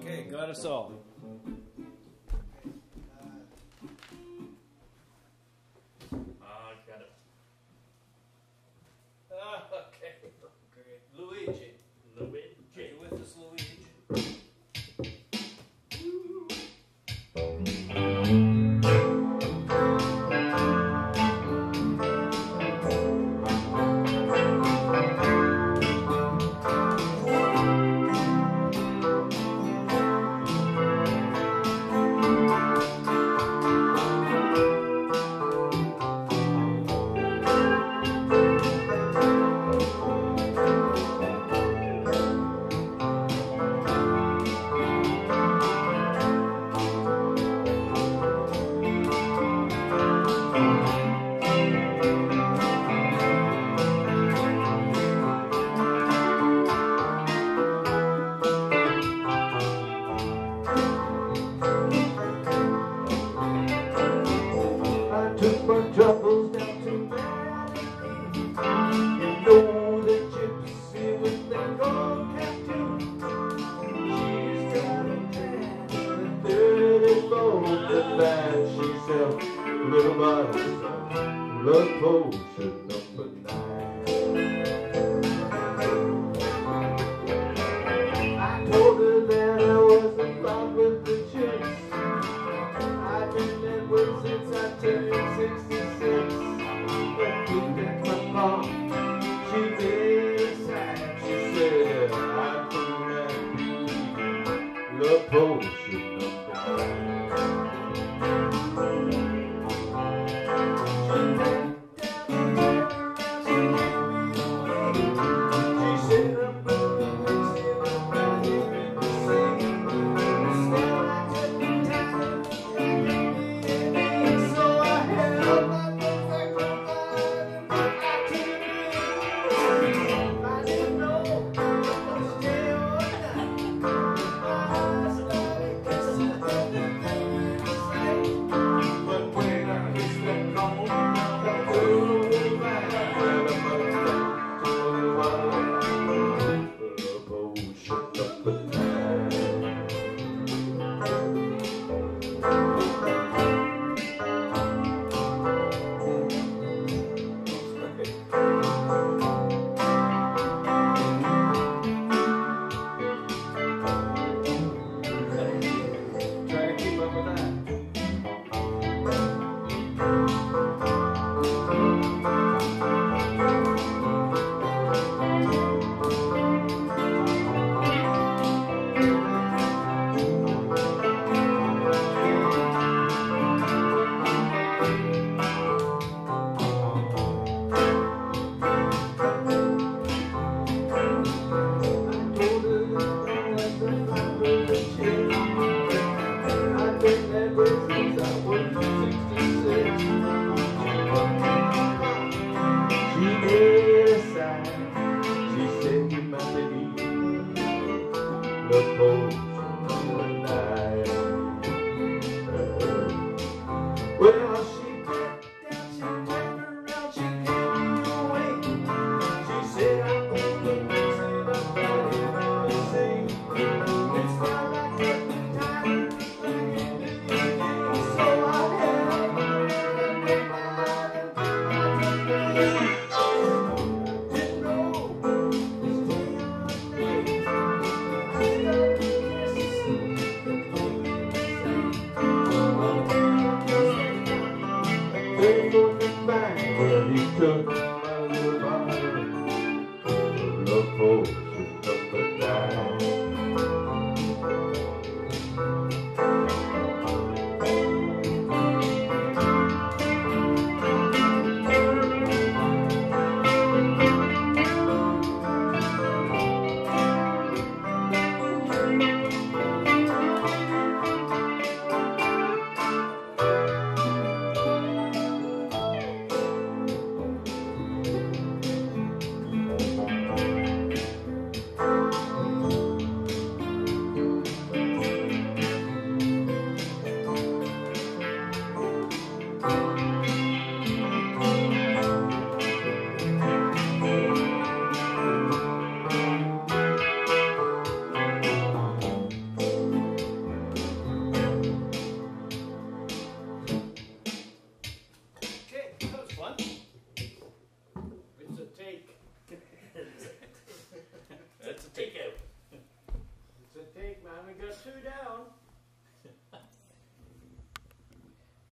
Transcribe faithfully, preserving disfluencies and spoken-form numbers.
Okay, got us all. Ah, got it. Ah, okay, great. Luigi. Luigi. Are you with us, Luigi? Took my troubles down to Madeline. You know the gypsy with the gold tattoo. She's got a tan and thirty-four and she sells little bottles of love potion number nine. I told her that I was in love with the chicks. I've been that way since I turned sixty-six. But looked at my mom, she made a sign. She said, I'm through that love potion number nine. She went down the river, she said, I'm moving, I'm not even the same. Still I took the time. So I held my back on and I took it in. I didn't know it was day or night. My eyes started kissing everything inside. But when I kissed that cone, the girl was mine. Well, I must have told her why. The potion number nine. Try to keep up with that. She said you might be the